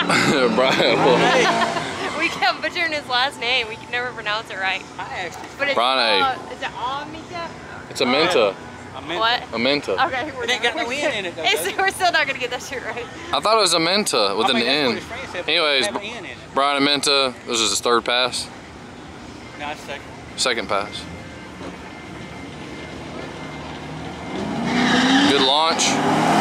Brian. We kept butchering his last name. We could never pronounce it right. But it's Brian. is it Amita? It's a Menta. What? A Menta. Okay, It ain't got no N in it though. We're still not gonna get that shit right. I thought it was a Menta with an that's what N. his friend said, but Anyways, it have an N in it. Brian and Menta. This is his third pass. No, it's second. Second pass. Good launch.